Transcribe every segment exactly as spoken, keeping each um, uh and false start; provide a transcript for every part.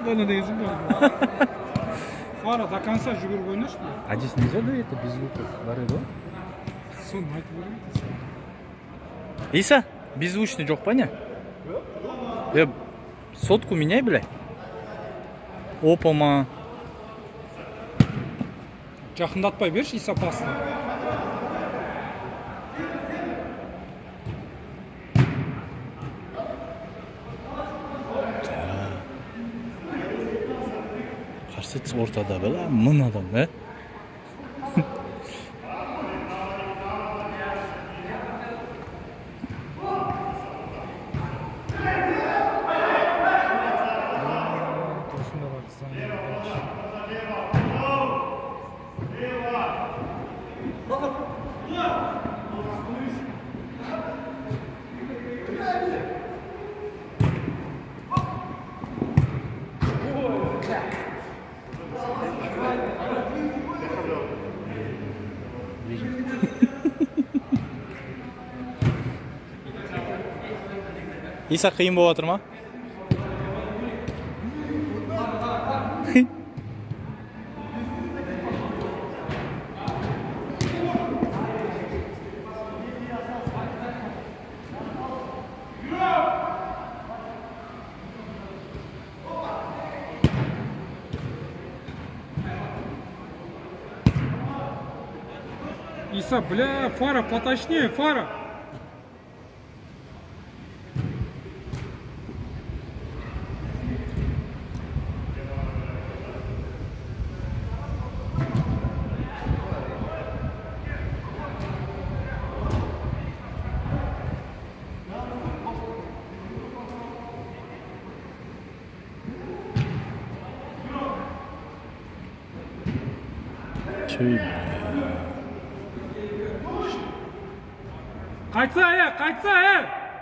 Bana değilsin mi? Fara до конца жүгіріп ойнашы. А здесь нельзя, да, это без звука? Барыды? Соны айтып беремін. Иса, беззвучный жоқ па не? Э, сотку меняй, бля. Опа-ма. Жақындатпай берші, Иса пасты. Қарсет ортада бәлі, мың адам, ә? Иса қиын болып жатыр ма? Иса, бля, Фара, поточнее, Фара. Қайтса, ә, қайтса, ә!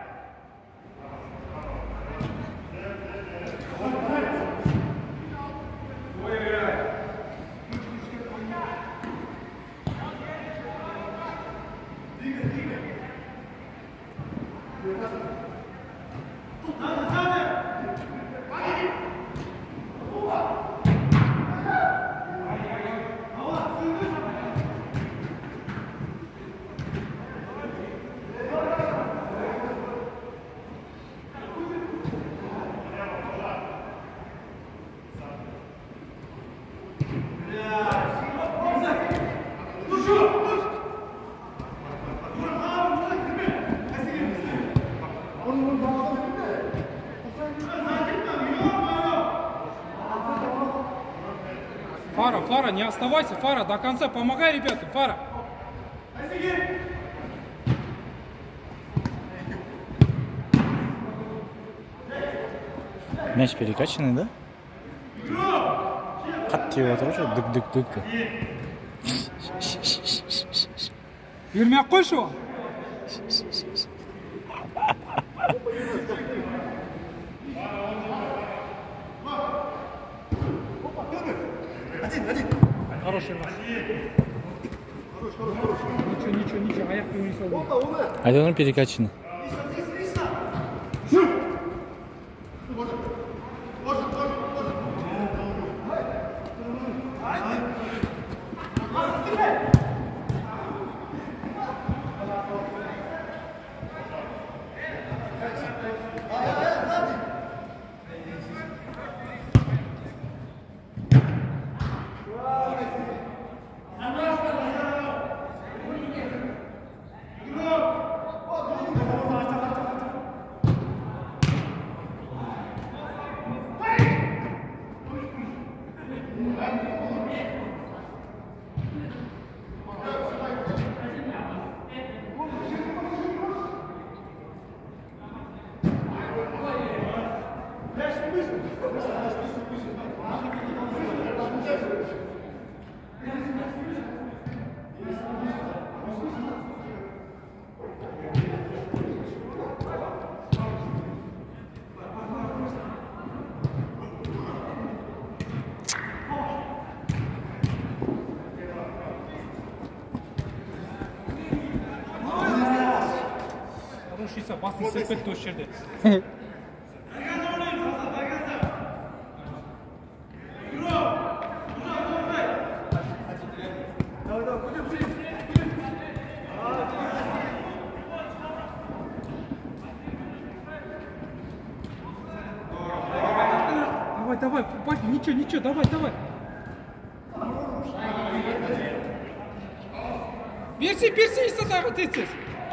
Фара, Фара, не оставайся, Фара, до конца помогай ребятам, Фара. Мяч перекачанный, да? Қатты тиіп отыр ғой, дүк-дүк-дүк. Бермей-ақ қойшы оған. Хороший раз. Хорош, хорош, хорош. Ничего, ничего, ничего, аяқ не салды. Айдан перекачанный. Шиса, басын сырып кетті осы жерде. давай, давай, Баки, ничего, ничего, давай, давай. Берси, берси, иса тағы тетсіз.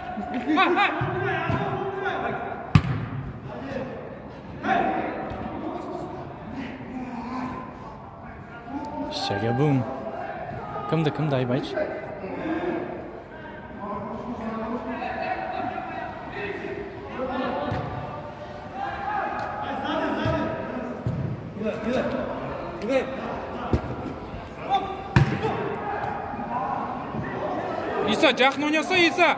Шагабум. Кімді, кімді айбайшы? Иса, жақын ойнаса, Иса.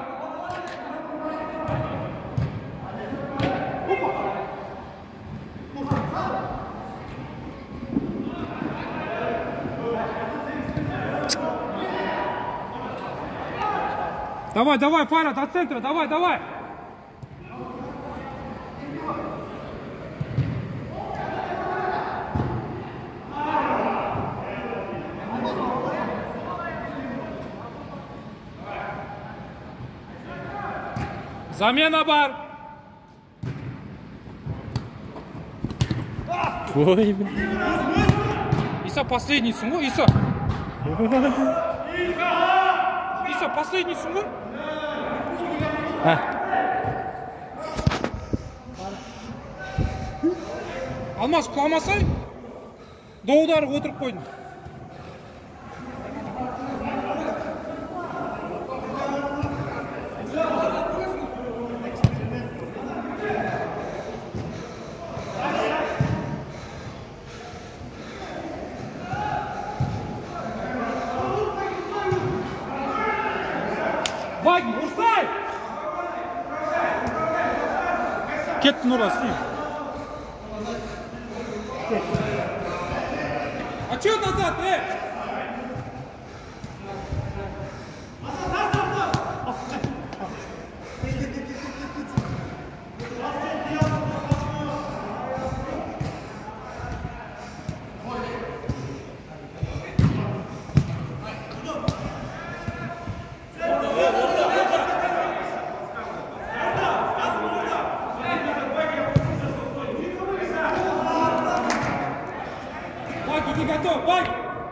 Давай, давай, Фарад, от центра, давай, давай. Замена бар. Ой, блин. Иса, последний сумма, Иса. Иса, последний сумма. Ha. Алмас, құламасай, доғдары отырып қойдың. Ваги, ұрсай! Кетті Нұра, сүй. А чё назад, э? Ты готов, Бак!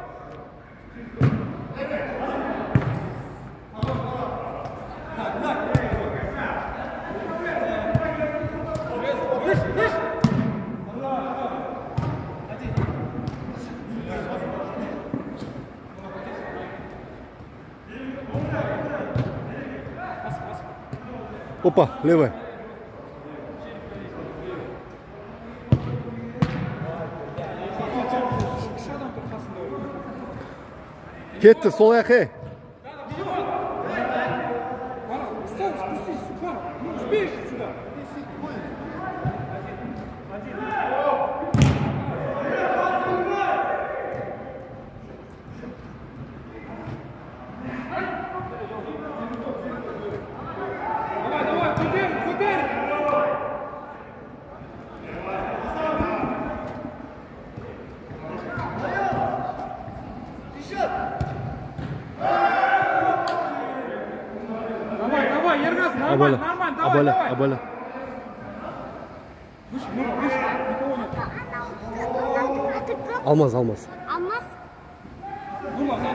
Опа, левая. Кетті, сол аяқ. Давай, давай, кудер, кудер! Давай, давай, Ергаз, нормально, нормально, давай, Абаля, давай. абаля. Выше, ну, выше, никого нет. Алмаз, алмаз. Алмаз? Нула, надо.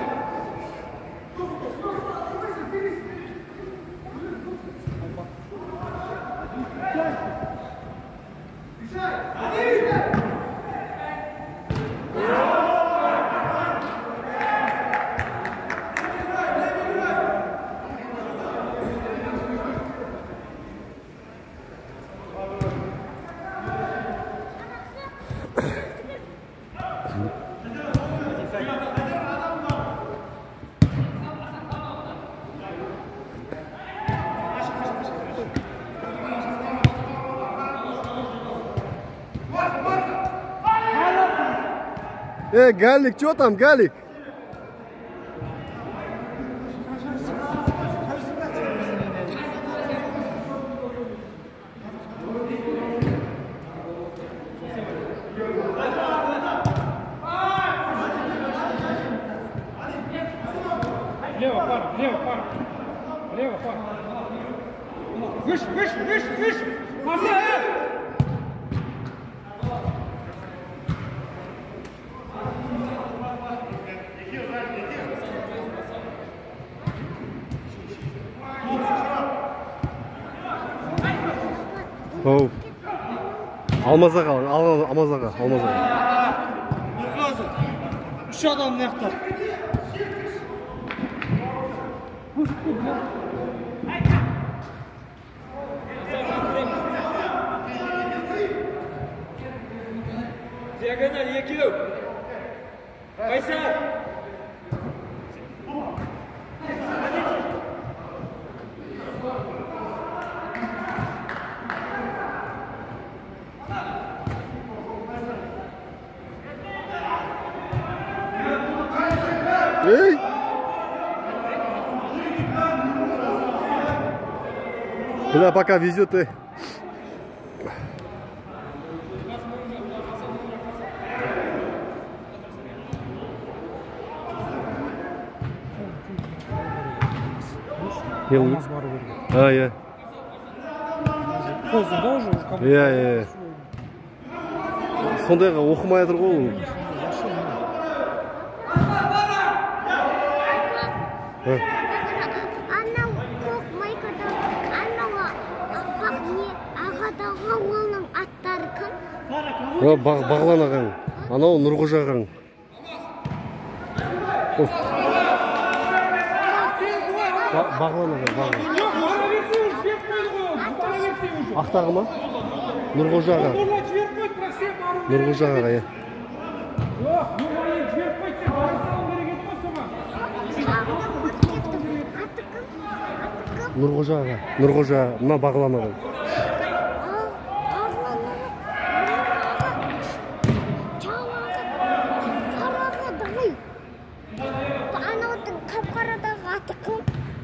Э, Галик, что там, Галик? Лево, пара, лево, пара. Лево, пара. Выше, выше, выше, выше. Назад! Оу. Алмаз аға, ал- Алмаз аға, Алмаз аға. Қазір үш адам мына диагональ екеу. Қайсар. Эй! Бля, пока везет ты. Алмаз бару керек. А, я. Қоздың да уже? Иә, иә. Сондайға оқымай жатыр ғой ол. Анау көк майкада, анауға аппақ не ағадағы оның аттары кім? О, Баг- Бағлан ағаң. Анау Нұрғожа ағаң. Оф. Ба- Бағлан ағаң, Бағлан. Жоқ, бара берсе уже жіберіп қойды ғой. Бара берсе уже. Ақтағы ма? Нұрғожа аға. Нұрлан жіберіп қойды, бірақ сен бару керек. Нұрғожа аға, иә. Жоқ, Нұрлан енді жіберіп қойды, сен бара салу керек еді ғой соған. Аты кім? Аты кім? Нұрғожа аға. Нұрғожа, мына Бағлан ағаң. Анаудың қап-қарадағы аты кім?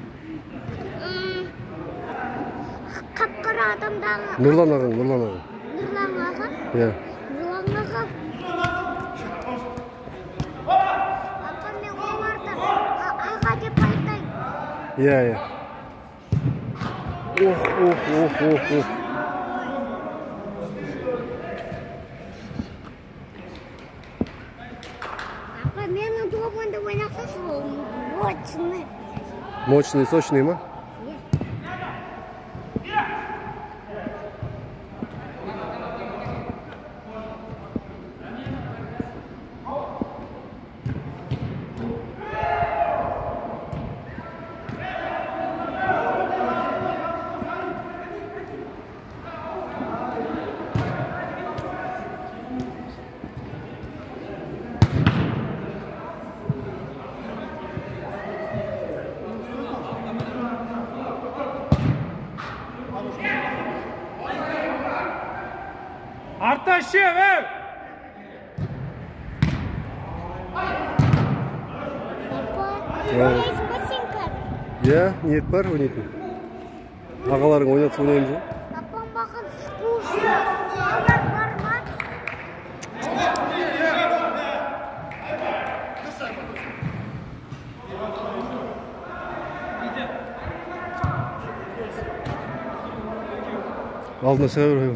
Қап-қара адамдағы Нұрлан ағаң, Нұрлан ағаң. Нұрлан аға? Иә. Нұрлан аға. Апа, мен оларды а- аға деп айтайын. Иә, иә. Ох, ох, ох, ох, ох. Апа, менің добында ойнақсыз ол мощный. Мощный, сочный ма? Арташев, әу! Апа, ойлайсың ба сен қазір? Иә, ниет бар ойнайтын. Ағаларың ойнатса ойнаймыз ғой. Апам маған скучно. Алдар бар ма? Алдына шыға бер.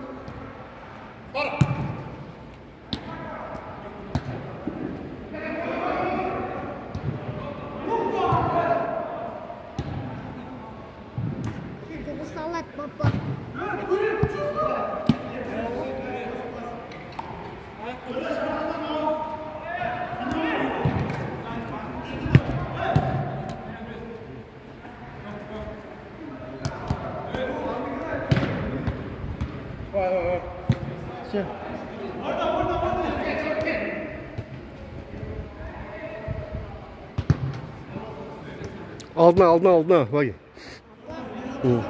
Дұрыс алады, папа. Алдына, алдына, алдына, Баги. Hı.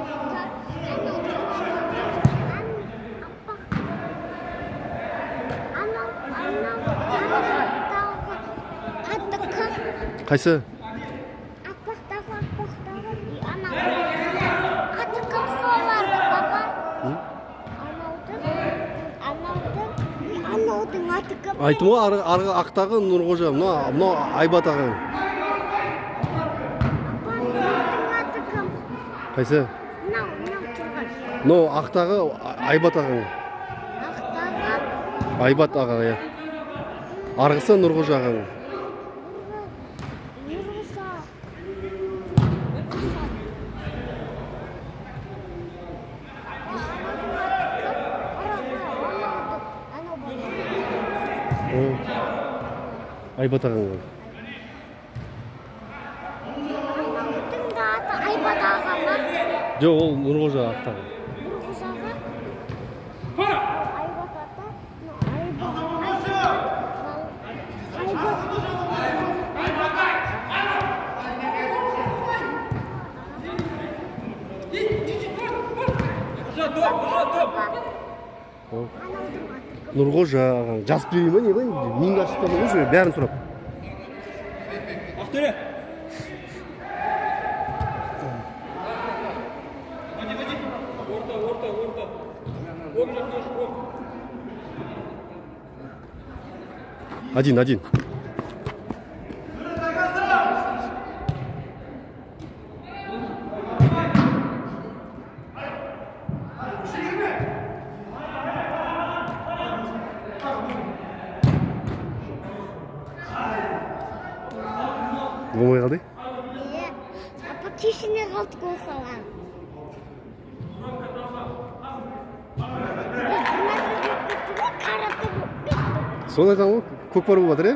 Қайсы? Аппақтағы, аппақтағы. Анау. Аты кім соларды, папа? Анаудың, анаудың, анаудың аты кім? Айтым ғой, арғы, арғы ақтағы Нұрғожа, мына, мына Айбат ағаң. Апа, анаудың аты кім? Қайсы? Мынау, мынау тұрған. Мына ақтағы Айбат ағаң. Ақтағы. Айбат аға, иә. Арғысы Нұрғожа ағаң. Нұрғыса. Айбат ағаң бар. Анамыздың да аты Айбат аға ма? Жоқ, ол Нұрғожа ақтағы. Нұрғожа аға? Айбат ата? Айбат. Нұрғожа ағаң. Жас берей ма, не ба? Менің ашықтан өзі бәрін сұрап. Ақтөре! Орта, орта, орта. Оң жаққа шығып. Один, один. Болмай қалды? Е, апа түйсіне қалды қол салған. Соны айтам ғой, көкпар болып жатыр, е?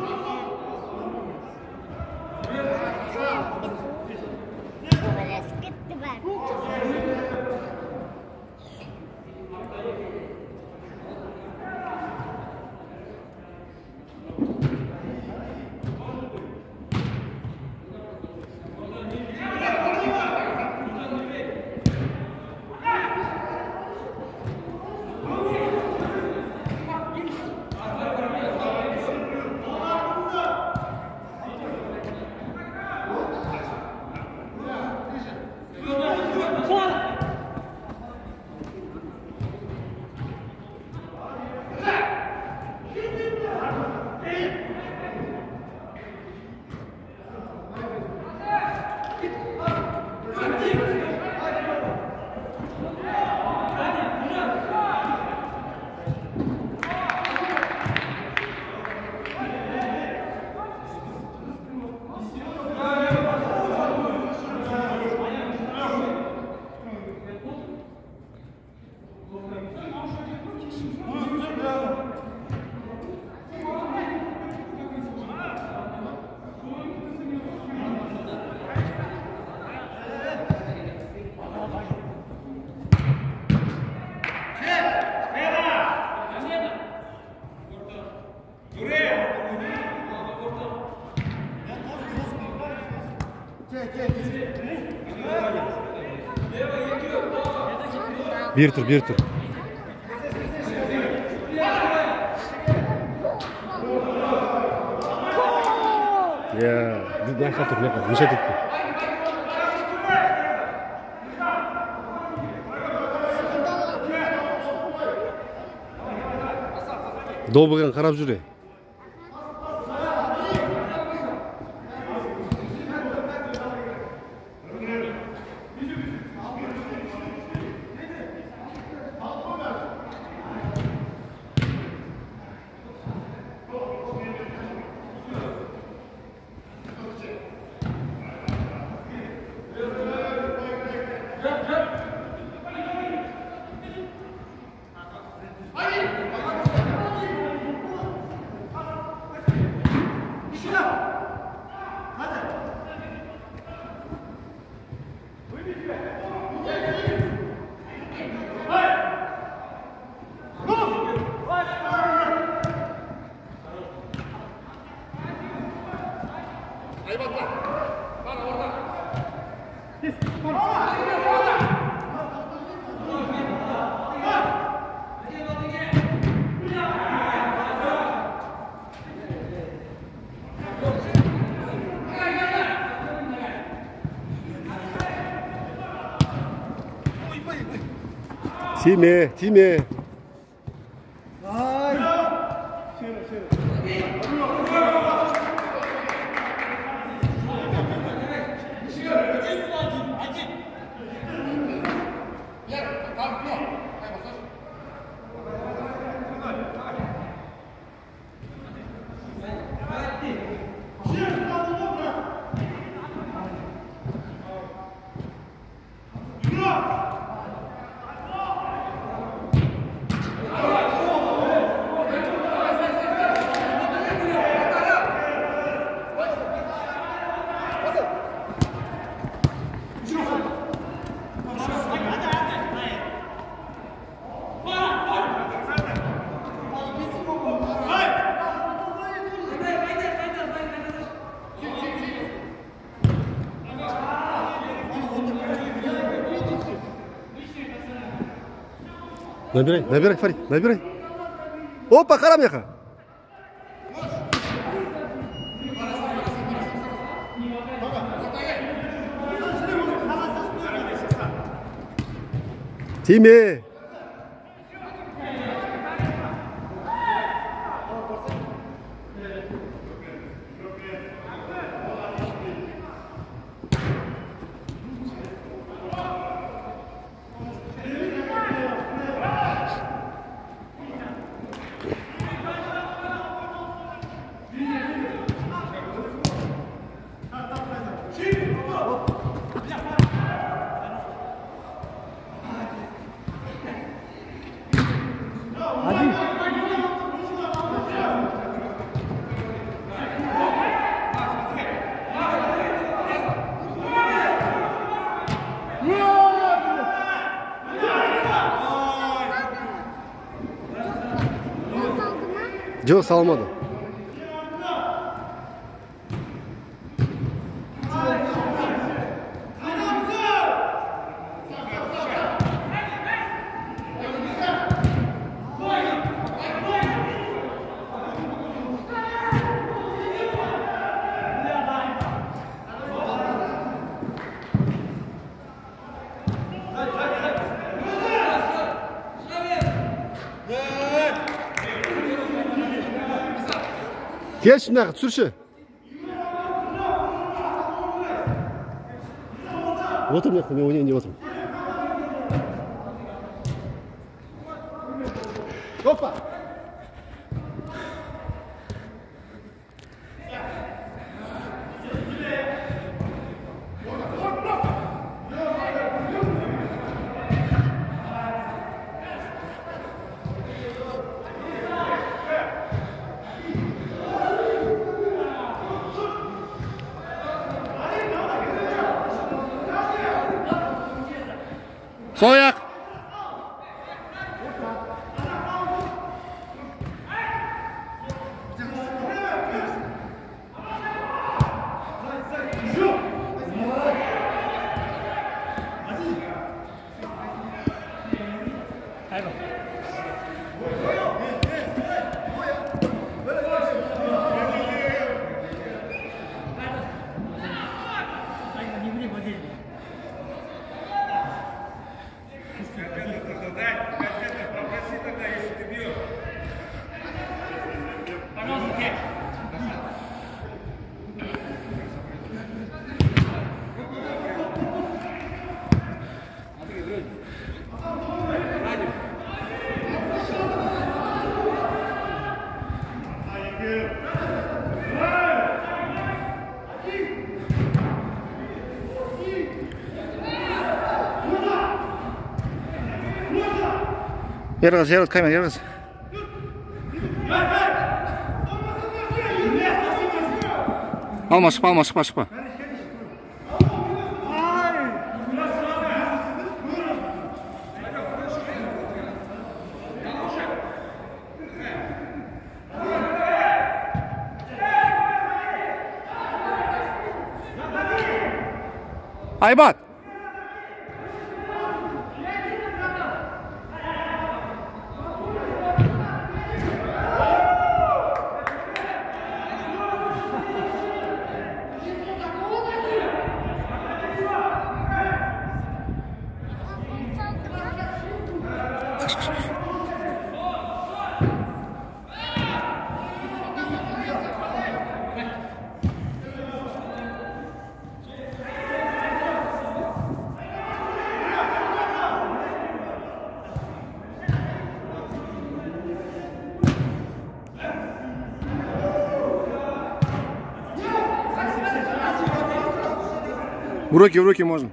Төбелесіп кетті бәрі. Бер тұр, бер тұр. Я, байқа тұр, байқа, мешет етті. Добыған қарап жүре. Тиме, тиме. Набирай, набирай, Фарид, набирай. Опа, қара мына жаққа. Тиме. Жоқ, салмады. Келші мына түсірші. Отыр мына мен ойнайын деп отырмын. Опа! Сол аяқ. Yarız, yarız, kayma, yarız. Alma, şıpa, alma, şıpa, şıpa. Aybat. В руки, в руки можно.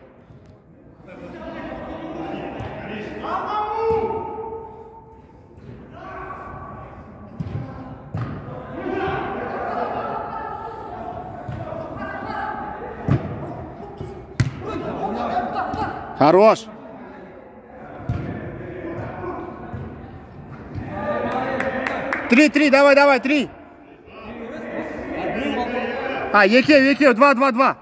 Хорош. Три, три, давай, давай, три. А, еке, еке, два, два, два.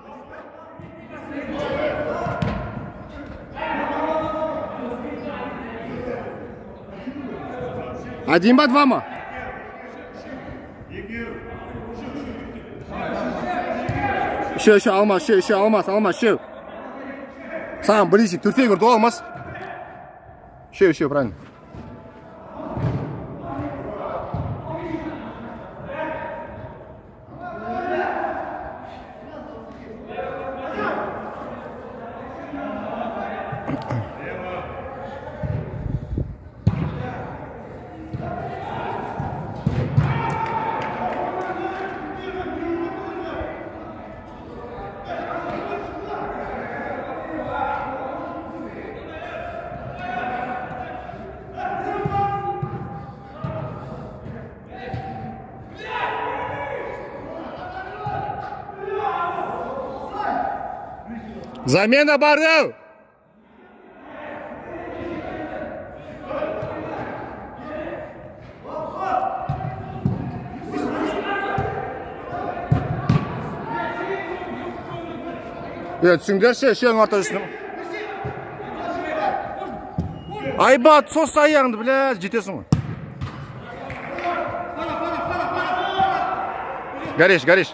Один ба, два ма? Еще, еще, Алмаз, еще, еще, Алмаз, Алмаз, еще. Сам ближе, турфей говорит, Алмаз. Еще, еще, правильно. Замена бары! Е, түсіңдерші, шең арта жүсінім. Айбат, сосы аяғыңды, біле, жетесің ғой. Гореш, гореш.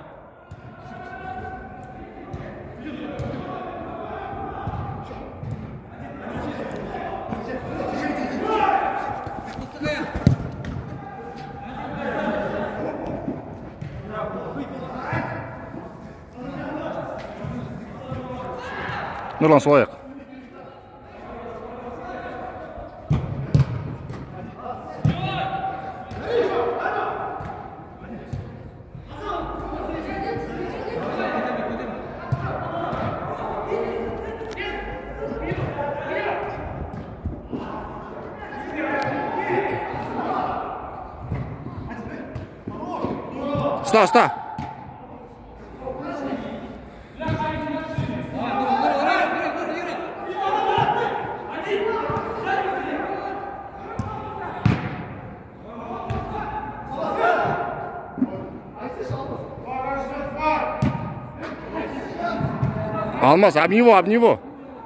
Нұрлан, сол аяқ. Ста, ста. Алмаз, об него, об него.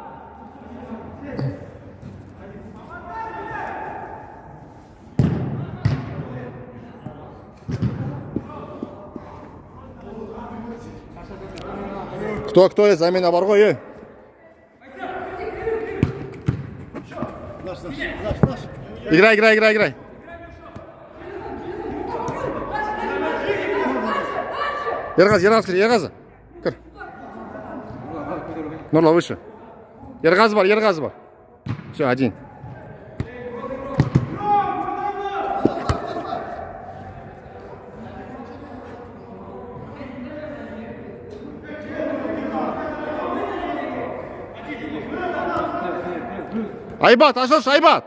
Кто, кто есть? Замена бар ғой, е? Играй, играй, играй, играй. Ерғаз, Ерғаз, кір, Ерғазы. Кір. Нұрлан, выше. Ерғазы бар, Ерғазы бар. Все, один. Айбат, ашош, Айбат.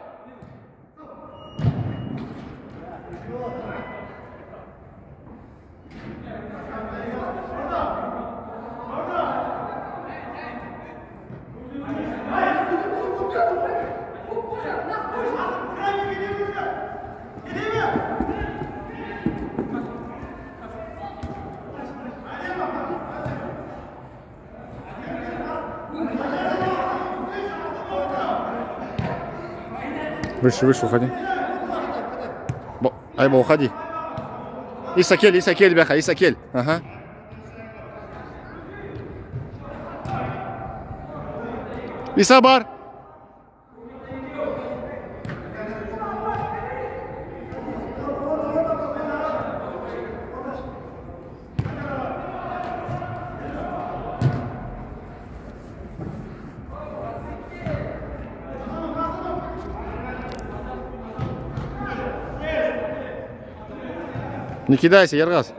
Выше, выше, уходи. Бо, Айба, уходи. Исакель, Исакель, бяха, Исакель. Ага. Исабар. Не кидайся, Ерғаз.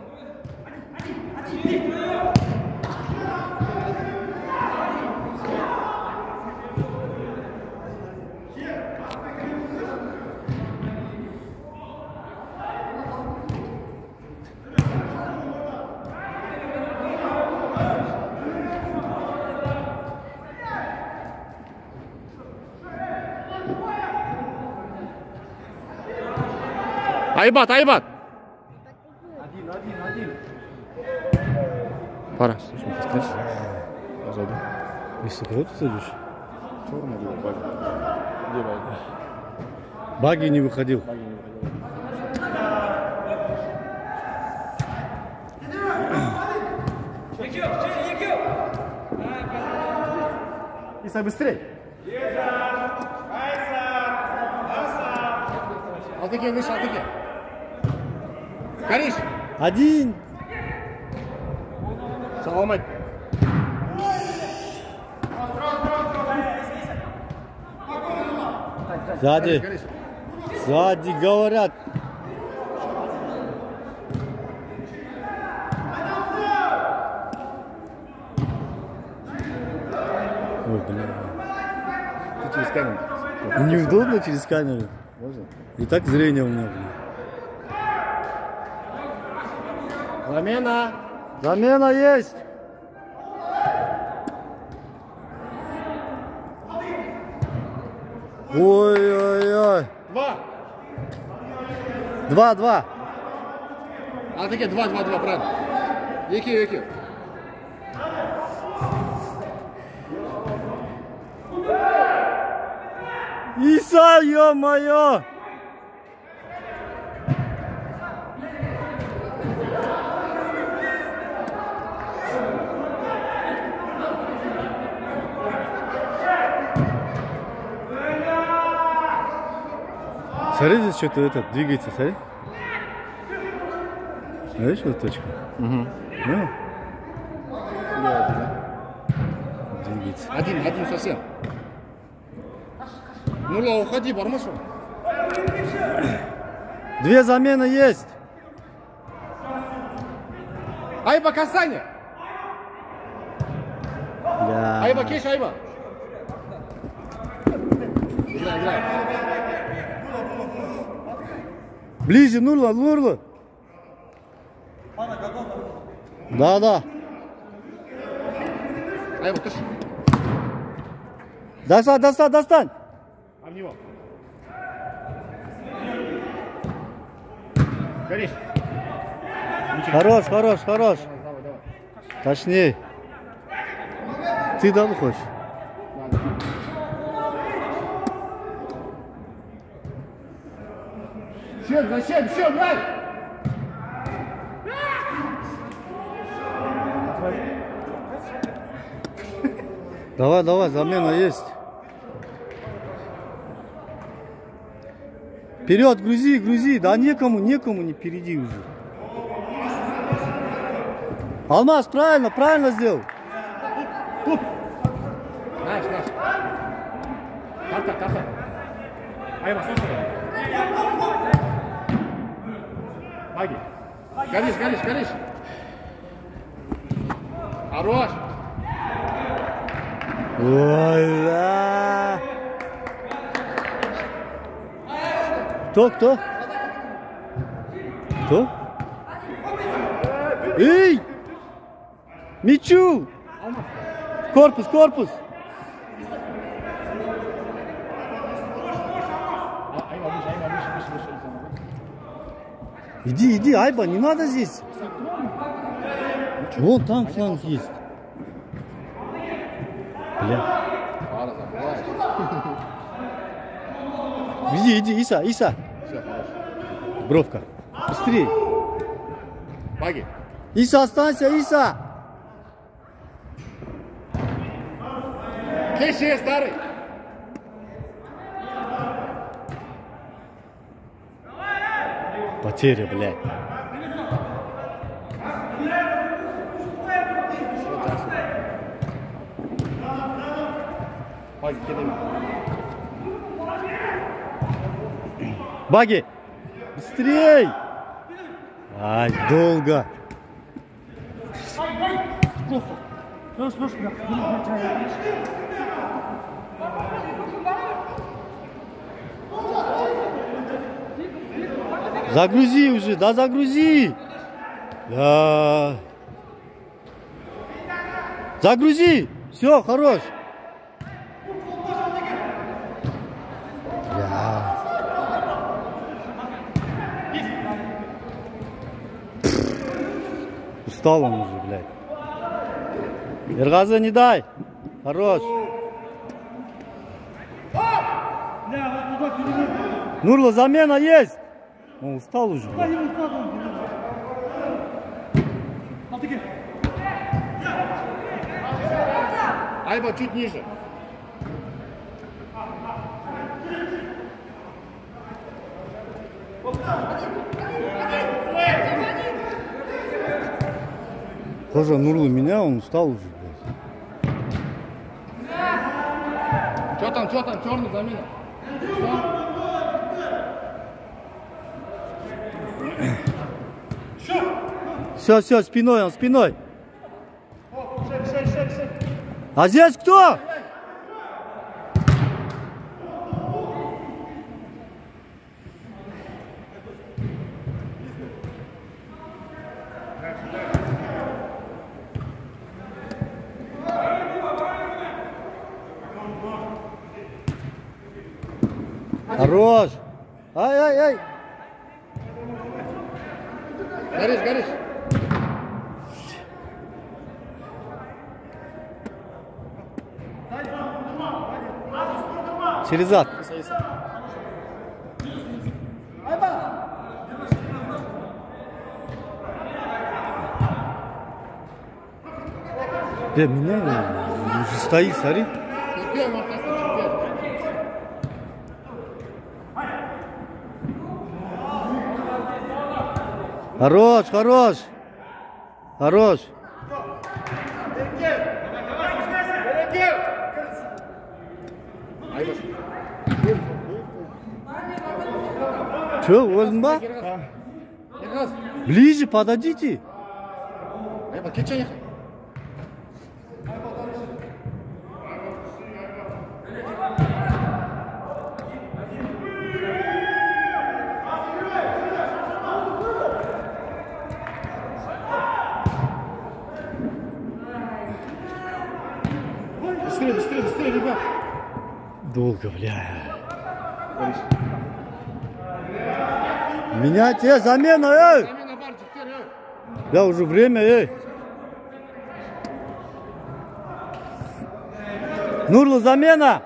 Айбат, Айбат. Пора, слушай, ты скажешь? Позади. Если ты зайдешь? Черный или бай? Где бай? Баги не выходил. Иса, быстрей. Алтыке выше, Алтыке. Горишь. Один. Саламат. Сзади. Горишь. Сзади говорят. Ой, блин. Ты через камеру. Неудобно через камеру. Можно? И так зрение у меня, блин. Замена. Замена есть. Ой-ой-ой. Два. Два, два. Алтыке, два, два, два, правильно. Екі, екі. Иса, ё-моё. Смотри, здесь что-то этот двигается, смотри. Видишь, вот точка? Угу. Ну, двигается. Один, один совсем. Ну, ла, уходи, бармашу. Две замены есть. Айба, касание. Да. Айба, кеш, Айба. Играй, играй. Ближе, Нурла, Нурла. Да, да. Айба, туш. Достань, достань, достань. А в него. Горишь. Хорош, хорош, хорош. Давай, давай. Точнее. Ты да хочешь? Счет, зачем? Счет, брать! Давай, давай, замена есть. Вперед, грузи, грузи. Да некому, некому не впереди уже. Алмаз, правильно, правильно сделал. Наш, наш. Тарта, тарта. Айба, слушай. Маги. Горишь, горишь, горишь. Хорош. Ой, да. Кто, кто? Кто? Эй! Мячу! Корпус, корпус! Айба, выше, Айба, выше, выше, выше. Иди, иди, Айба, не надо здесь. Вот там фланг есть. Бля. Ладно, забываешь. Иди, иди, Иса, Иса. Все, хорош. Бровка. Быстрее. Маги. Иса, останься, Иса. Кеши, старый. Потеря, блядь. Маги, кидай. Баги. Быстрей. Ай, долго. Слушай, слушай, бля, Загрузи уже, да загрузи. Да. Загрузи. Все, хорош. Да. Устал он уже, блядь. Эргаза не дай. Хорош. бля, вот туда, туда. Нурло, замена есть. Он устал уже. Айба чуть ниже. Тоже Нурло меня, он устал уже. Что там, что там, черный замена? Все, все, спиной он, спиной. А здесь кто? Хорош. Ай, ай, ай. Горишь, горишь. Через зад. Да, меня уже стоит, смотри. Хорош, хорош. Хорош. Че, Ольнба? Ближе подойдите. Айба, кетчен. Быстрее, быстрее, быстрее, ребят. Долго, бля. Меняйте, замена, эй! Замена бар, теперь, эй. Да, уже время, эй! Нурло, замена!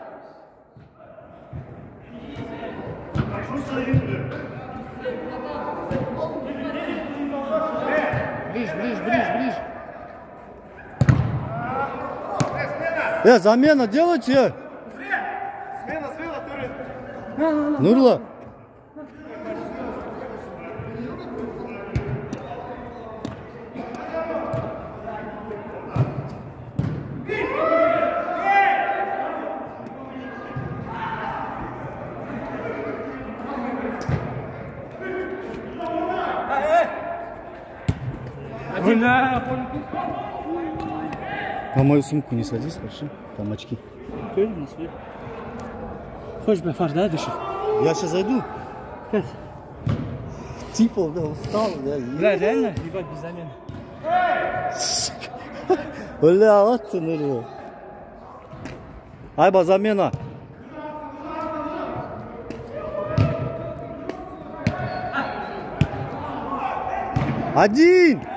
Ближе, ближе, ближе, ближе. Э, замена делайте! Смена, смена, Нурло! На мою сумку не садись, хорошо? Там очки. Хочешь бы фарш, да, дышишь? Я сейчас зайду. Типа, да, устал, да. Бля, реально? Ебать, без замены. Бля, вот ты, Нурло. Айба, замена. Один!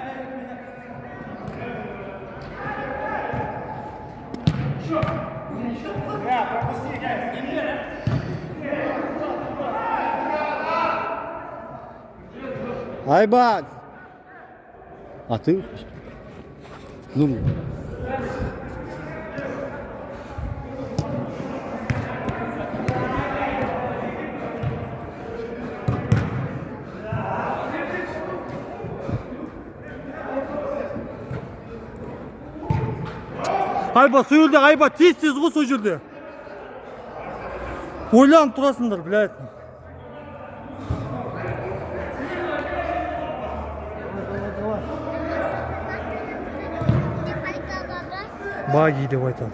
Айбат! А ты? Ну. Айба, сол жерде, Айба, тез-тез ғой сол жерде. Ойланып тұрасыңдар, блядь. Баги деп айтады.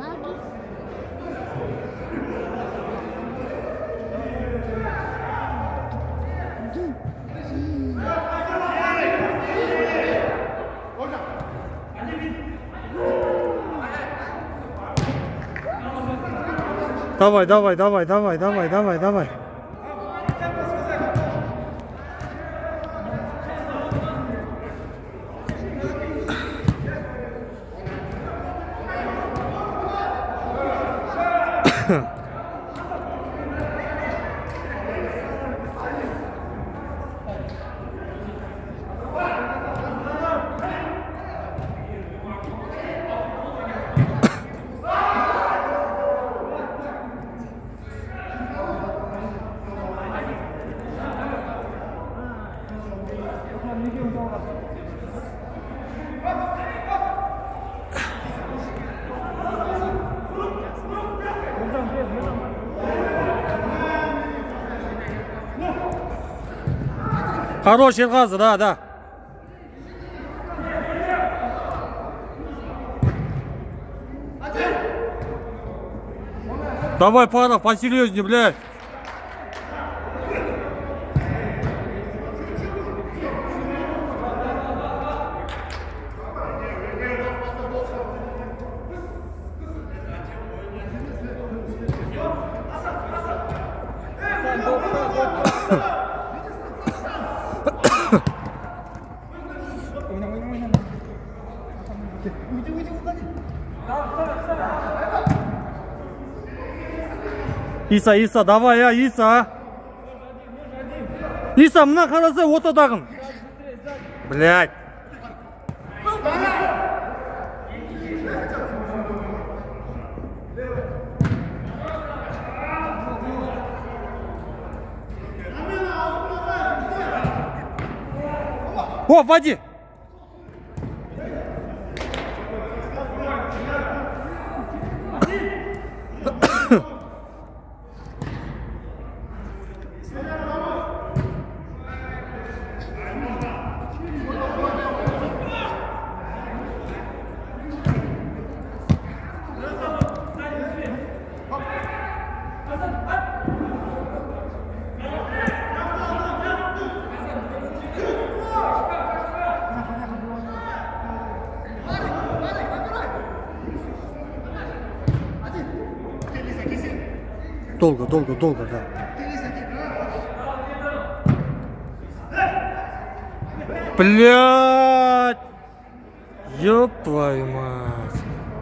Давай, давай, давай, давай, давай, давай, давай. Хорош, Ерғазы, да, да. Давай, Паров, посерьезнее, блядь. Иса, Иса, давай, а, Иса. Иса, мына қараса ортадағын. Блядь. О, води. Долго, долго, долго, да. Блядь! Ёб твою мать!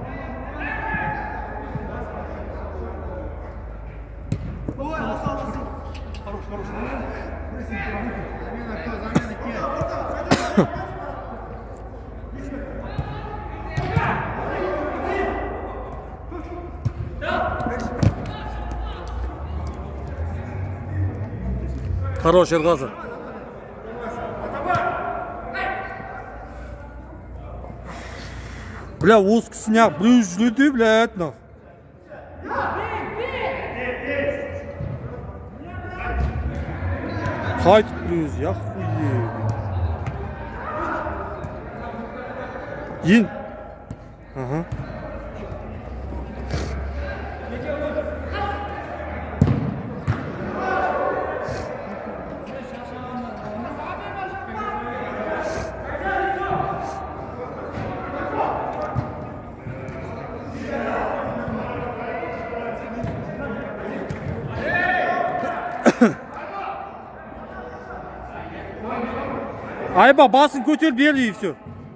Хорош, Ерғазы. Бля, узкий сняк, блюз люди, блядь, ну. Хайт блюз, я хуею. Ин. Ага. Айба, басын көтер, бер и все.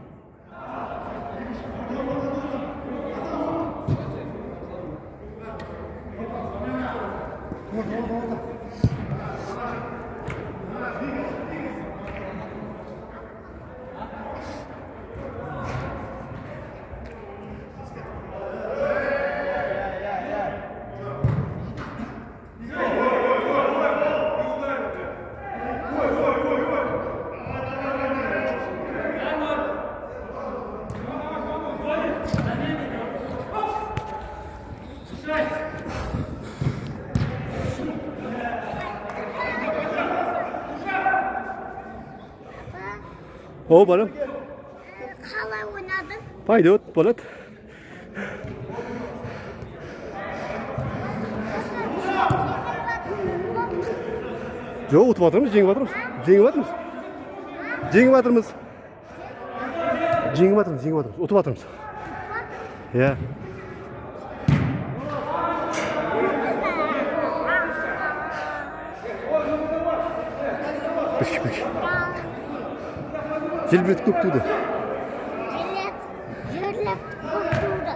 О, балам. Қалай ойнадың? Пойдет, болады. Жоқ, ұтып жатырмыз, жеңіп жатырмыз. Жеңіп жатырмыз. Жеңіп жатырмыз. Жеңіп жатырмыз, жеңіп жатырмыз. Ұтып жатырмыз. Иә. Бүш, бүш. Желбірет көп туды. Жерлеп көп туды.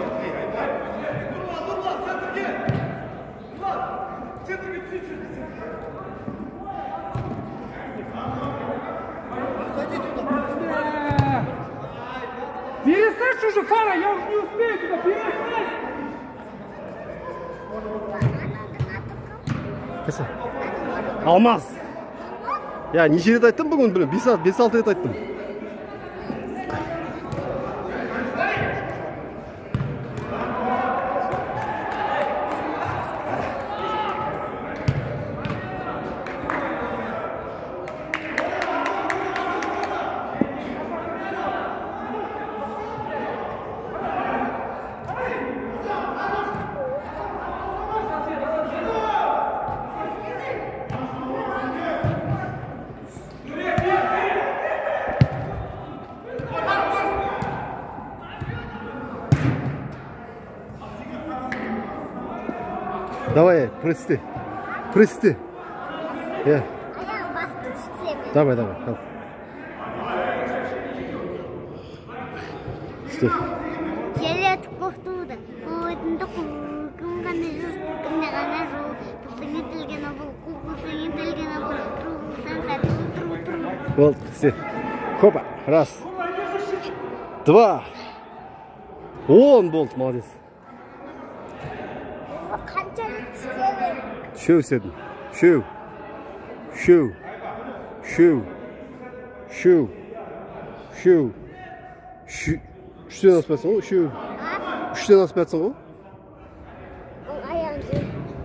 Центр чуть-чуть. Фара, я уже не успею тебя перестать! Қайсы? Алмаз. Я неше рет айттым бүгін, білем, бес алты рет айттым. Давай, прысти. Прысти. Я. Давай, давай. давай. Стой. Келет кохтуда. Ойдында кумганы жүз кімне ғана жол. Бұлсың етілген абыл, құлқылсың етілген абыл. Тұрғылсан сәті тұру тұру. Болды, сте. Хопа. Раз. Два. Он болды, молодец. Шөу седім. Шөу. Шөу. Шөу. Шөу. Шөу. Шөу. Үштен аспайсың ғой? Шөу. Үштен аспайсың ғой? Ол аяңды.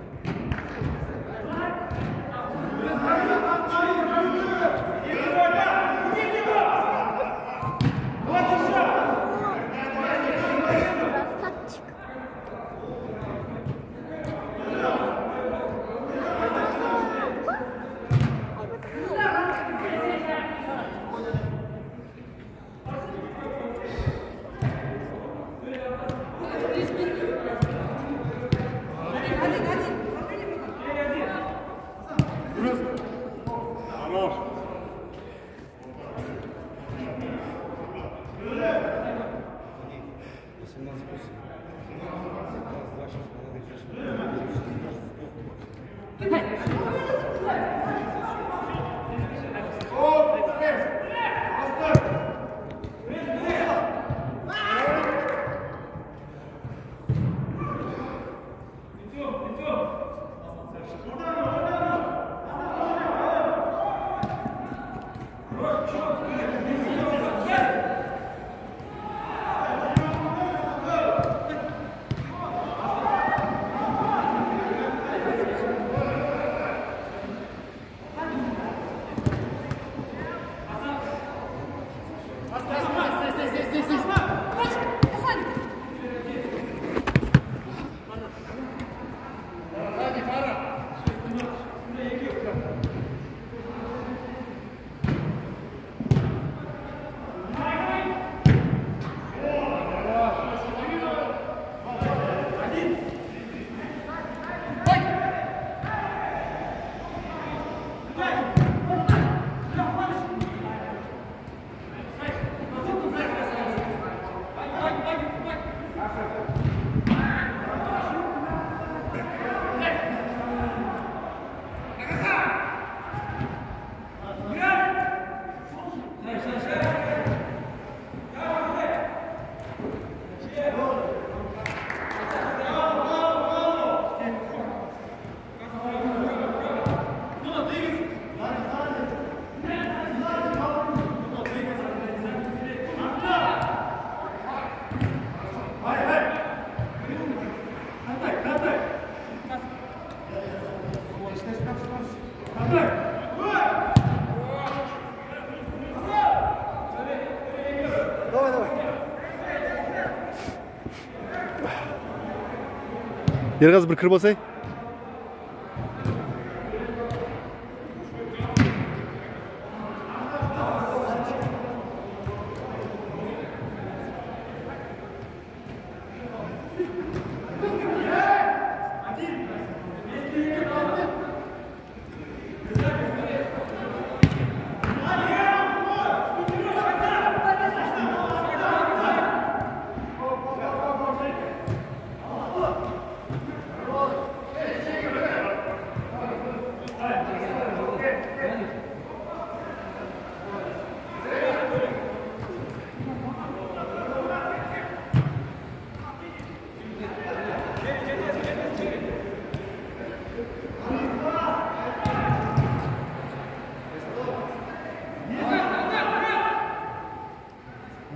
Ерғазы бір кіріп алсай.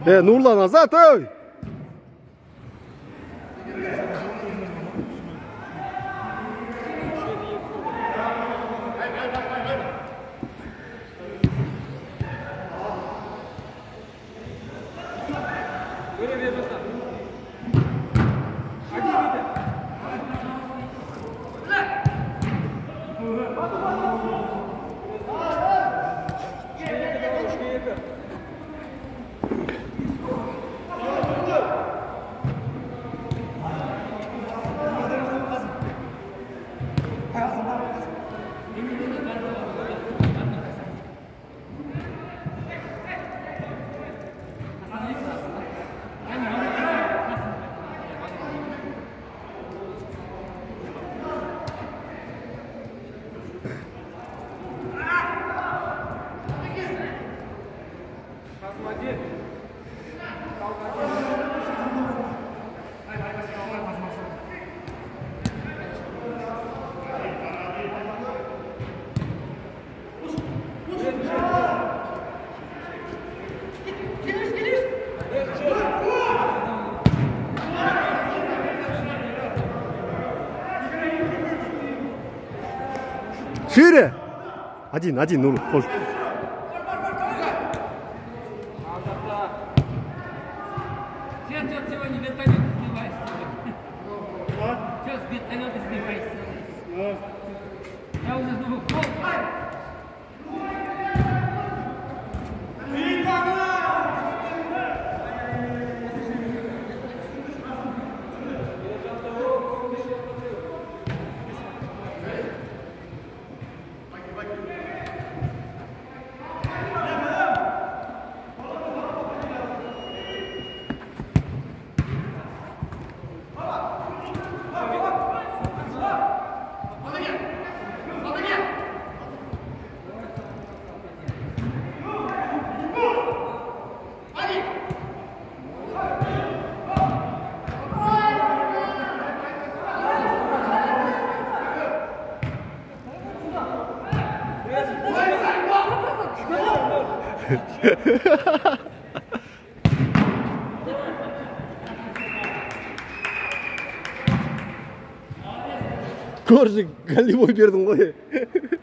Э, Нурлан, назад, ой! Шире! Один, один, Нур. Сейчас сегодня вертолет сбивается. Сейчас вертолет сбивается. Я уже думаю, пол. Коржик голевой бердің ғой.